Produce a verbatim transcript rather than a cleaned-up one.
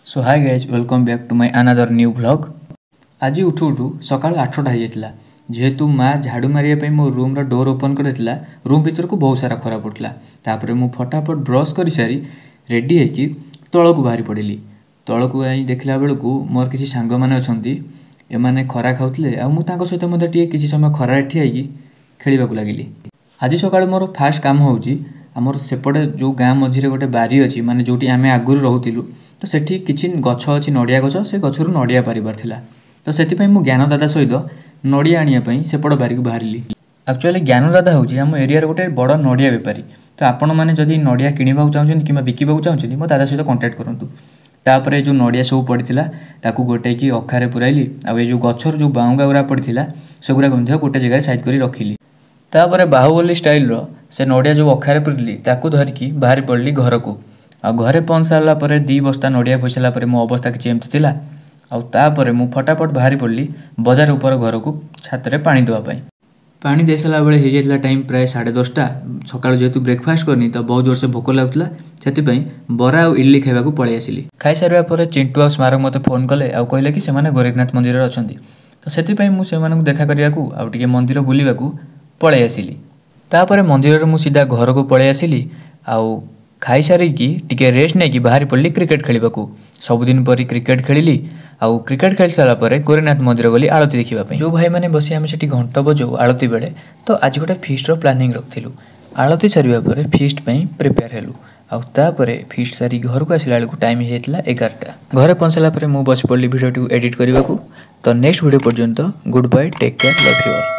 So hi guys welcome back to my another new vlog. आज उठू उठू सका आठटा हो जाता जेहेतु माँ झाड़ू मारे मो रूम डोर ओपन कर रूम भीतर को बहुत सारा खरा पड़ता। तापर मु फटाफट ब्रश कर सारी रेडी होकि तल को बाहरी पड़ी। तल को देखला बेलू मोर किसी सांग मैंने अच्छा एमाने खरा खाऊले आ मुझे सहित मतलब किसी समय खरार ठिया खेल लगिली। आज सका मोर फास्ट काम होची आमर सेपटे जो गाँ मझीरे गोटे बारी अच्छी माने जोटी आम आगुरी रोलु तो सेठी किछि गछ अच्छी नड़िया गछ से गचर नड़िया पारिबार थिला। तो सेतिपई मु ज्ञानदादा सहित नड़िया आनिया सेपट बारी को बाहरिली। एक्चुअली ज्ञानदादा होची आम एरिया गोटे बड़ नड़िया बेपारी। तो आपण मैंने जदि नड़िया किणवाक चाहते कि बिकवाक चाहते मो दादा सहित कंटाक्ट करूँ। तापर जो नड़िया सब पड़ता ताकू गोटे कि अखारे पुराइली आ जो गचर जो बाउंगा गुरा पड़ता से गुरा गोटे जगह साइज कर रखिली। तापर बाहुबली स्टाइल रो से नड़िया जो अखारे पुरली ताकू धरिकी बाहरी पड़ली घर को। आ घरे पहुँच सारा पर दी बस्ता नड़िया खोई सारा मो अवस्था किसी एमती थिला। आउे मु फटाफट बाहरी पड़ली बजार उपर घर को छात रे पानी देवाई। पानी दे सारा बेले हो जाता टाइम प्राय साढ़े दसटा। सकाल जेहेतु ब्रेकफास्ट करनी तो बहुत जोर से भोक लगुला से बरा और इडली खाइबा पलि आसिली। खाई सारा पर चिंटू आ स्मारक मते फोन कले आ कहले कि सेमाने गोरखनाथ मंदिर अच्छा। तो से देखा करने मंदिर बुलवाक पलि आसिली। तापर मंदिर मु सीधा घर को पलि आसिली। आउ खाई सारिकी टिके रेस्ट नहीं कि बाहरी पड़ी क्रिकेट खेलने को। सबुदिन परी क्रिकेट खेली आउ क्रिकेट खेल सारा पर गोरखनाथ मंदिर गली आलती देखापी। जो भाई मैंने बसी आम से घंट बजाऊ आलती बेले तो आज गोटे फिस्टर प्लानिंग रखिलु। आलती सारा पर फिस्ट प्रिपेयर हेलु। आउे फिस्ट सारी घर को आसला बेलू टाइम होता एगारटा। घर पहुँचला मुझे बस पड़ी भिडियो एडिट करने को। तो नेक्स्ट वीडियो पर्यंत good bye take care love you all.